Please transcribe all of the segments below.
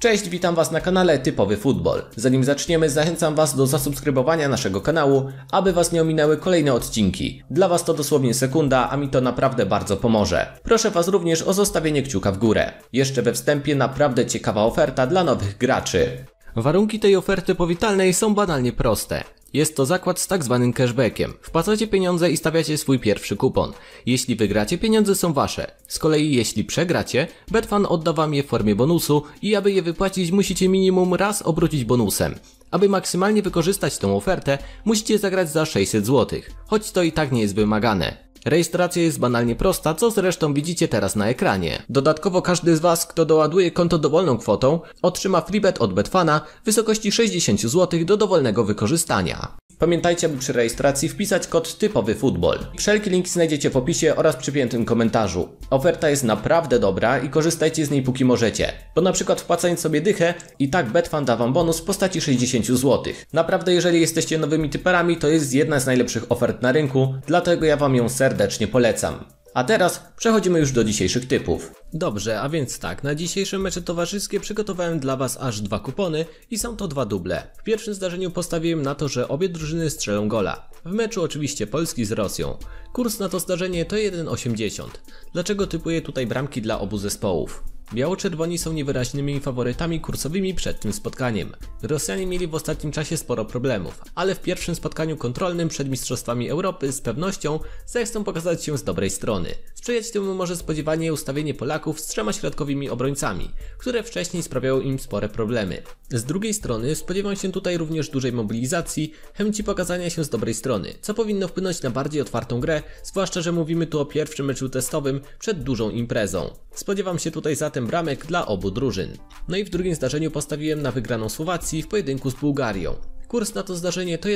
Cześć, witam Was na kanale Typowy Futbol. Zanim zaczniemy, zachęcam Was do zasubskrybowania naszego kanału, aby Was nie ominęły kolejne odcinki. Dla Was to dosłownie sekunda, a mi to naprawdę bardzo pomoże. Proszę Was również o zostawienie kciuka w górę. Jeszcze we wstępie naprawdę ciekawa oferta dla nowych graczy. Warunki tej oferty powitalnej są banalnie proste. Jest to zakład z tak zwanym cashbackiem. Wpłacacie pieniądze i stawiacie swój pierwszy kupon. Jeśli wygracie, pieniądze są wasze. Z kolei jeśli przegracie, Betfan odda wam je w formie bonusu i aby je wypłacić, musicie minimum raz obrócić bonusem. Aby maksymalnie wykorzystać tę ofertę, musicie zagrać za 600 zł, choć to i tak nie jest wymagane. Rejestracja jest banalnie prosta, co zresztą widzicie teraz na ekranie. Dodatkowo każdy z Was, kto doładuje konto dowolną kwotą, otrzyma freebet od Betfana w wysokości 60 zł do dowolnego wykorzystania. Pamiętajcie, aby przy rejestracji wpisać kod Typowy Futbol. Wszelkie linki znajdziecie w opisie oraz przypiętym komentarzu. Oferta jest naprawdę dobra i korzystajcie z niej póki możecie. Bo na przykład wpłacając sobie dychę, i tak Betfan da wam bonus w postaci 60 zł. Naprawdę, jeżeli jesteście nowymi typerami, to jest jedna z najlepszych ofert na rynku, dlatego ja wam ją serdecznie polecam. A teraz przechodzimy już do dzisiejszych typów. Dobrze, a więc tak, na dzisiejsze mecze towarzyskie przygotowałem dla Was aż 2 kupony i są to 2 duble. W pierwszym zdarzeniu postawiłem na to, że obie drużyny strzelą gola. W meczu oczywiście Polski z Rosją. Kurs na to zdarzenie to 1,80. Dlaczego typuję tutaj bramki dla obu zespołów? Biało-czerwoni są niewyraźnymi faworytami kursowymi przed tym spotkaniem. Rosjanie mieli w ostatnim czasie sporo problemów, ale w pierwszym spotkaniu kontrolnym przed Mistrzostwami Europy z pewnością zechcą pokazać się z dobrej strony. Sprzyjać temu może spodziewanie ustawienie Polaków z 3 środkowymi obrońcami, które wcześniej sprawiały im spore problemy. Z drugiej strony spodziewam się tutaj również dużej mobilizacji, chęci pokazania się z dobrej strony, co powinno wpłynąć na bardziej otwartą grę, zwłaszcza że mówimy tu o pierwszym meczu testowym przed dużą imprezą. Spodziewam się tutaj zatem bramek dla obu drużyn. No i w drugim zdarzeniu postawiłem na wygraną Słowacji w pojedynku z Bułgarią. Kurs na to zdarzenie to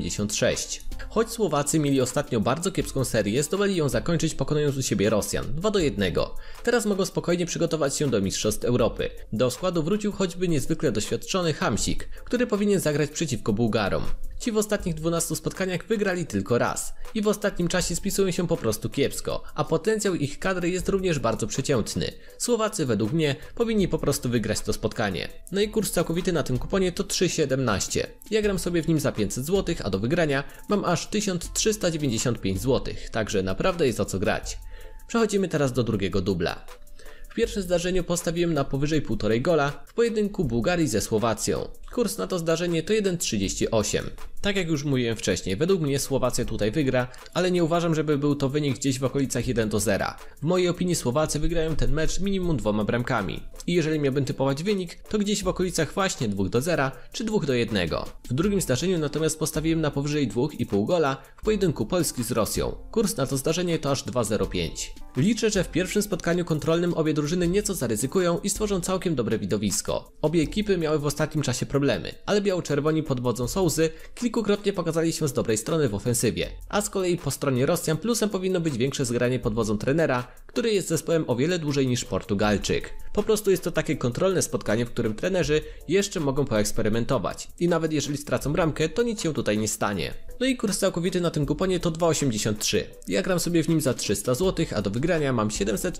1,76. Choć Słowacy mieli ostatnio bardzo kiepską serię, zdołali ją zakończyć pokonując u siebie Rosjan 2-1. Teraz mogą spokojnie przygotować się do Mistrzostw Europy. Do składu wrócił choćby niezwykle doświadczony Hamsik, który powinien zagrać przeciwko Bułgarom. Ci w ostatnich 12 spotkaniach wygrali tylko raz i w ostatnim czasie spisują się po prostu kiepsko, a potencjał ich kadry jest również bardzo przeciętny. Słowacy według mnie powinni po prostu wygrać to spotkanie. No i kurs całkowity na tym kuponie to 3,17. Ja gram sobie w nim za 500 zł, a do wygrania mam aż 1395 zł, także naprawdę jest o co grać. Przechodzimy teraz do drugiego dubla. W pierwszym zdarzeniu postawiłem na powyżej 1,5 gola w pojedynku Bułgarii ze Słowacją. Kurs na to zdarzenie to 1,38. Tak jak już mówiłem wcześniej, według mnie Słowacja tutaj wygra, ale nie uważam, żeby był to wynik gdzieś w okolicach 1-0. W mojej opinii Słowacy wygrają ten mecz minimum 2 bramkami. I jeżeli miałbym typować wynik, to gdzieś w okolicach właśnie 2-0 czy 2-1. W drugim zdarzeniu natomiast postawiłem na powyżej 2,5 gola w pojedynku Polski z Rosją. Kurs na to zdarzenie to aż 2,05. Liczę, że w pierwszym spotkaniu kontrolnym obie drużyny nieco zaryzykują i stworzą całkiem dobre widowisko. Obie ekipy miały w ostatnim czasie problemy, ale biało-czerwoni pod wodzą Sousy kilkukrotnie pokazali się z dobrej strony w ofensywie, a z kolei po stronie Rosjan plusem powinno być większe zgranie pod wodzą trenera, który jest zespołem o wiele dłużej niż Portugalczyk. Po prostu jest to takie kontrolne spotkanie, w którym trenerzy jeszcze mogą poeksperymentować i nawet jeżeli stracą bramkę, to nic się tutaj nie stanie. No i kurs całkowity na tym kuponie to 2,83. Ja gram sobie w nim za 300 zł, a do wygrania mam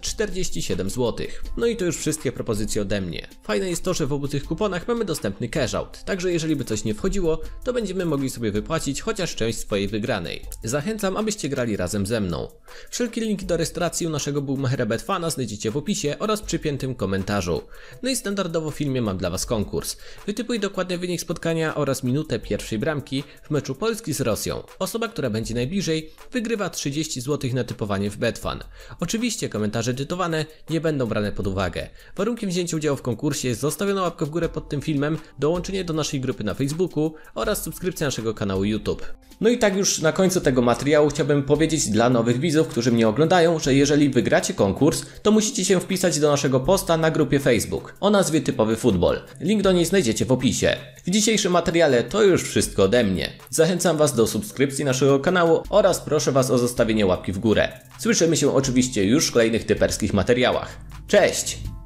747 zł. No i to już wszystkie propozycje ode mnie. Fajne jest to, że w obu tych kuponach mamy dostępny cash out, także jeżeli by coś nie wchodziło, to będziemy mogli sobie wypłacić chociaż część swojej wygranej. Zachęcam, abyście grali razem ze mną. Wszelkie linki do rejestracji u naszego bookmachera Betfana znajdziecie w opisie oraz przypiętym komentarzu. No i standardowo w filmie mam dla Was konkurs. Wytypuj dokładny wynik spotkania oraz minutę pierwszej bramki w meczu Polski z Rosją. Osoba, która będzie najbliżej, wygrywa 30 zł na typowanie w Betfan. Oczywiście komentarze tytowane nie będą brane pod uwagę. Warunkiem wzięcia udziału w konkursie jest zostawiona łapka w górę pod tym filmem, dołączenie do naszej grupy na Facebooku oraz subskrypcja naszego kanału YouTube. No i tak już na końcu tego materiału chciałbym powiedzieć dla nowych widzów, którzy mnie oglądają, że jeżeli wygracie konkurs, to musicie się wpisać do naszego posta na grupie Facebook o nazwie Typowy Futbol. Link do niej znajdziecie w opisie. W dzisiejszym materiale to już wszystko ode mnie. Zachęcam Was do subskrypcji naszego kanału oraz proszę Was o zostawienie łapki w górę. Słyszymy się oczywiście już w kolejnych typerskich materiałach. Cześć!